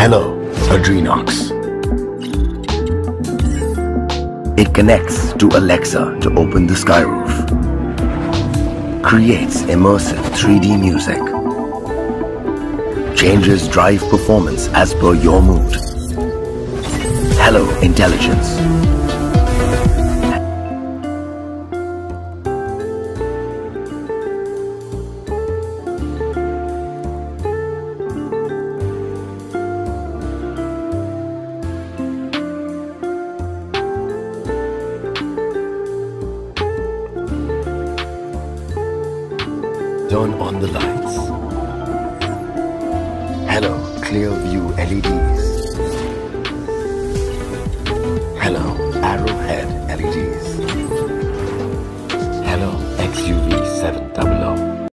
Hello, Adrenox. It connects to Alexa to open the sky roof. Creates immersive 3D music. Changes drive performance as per your mood. Hello, Intelligence. Turn on the lights. Hello, clear view LEDs. Hello, arrowhead LEDs. Hello, XUV 7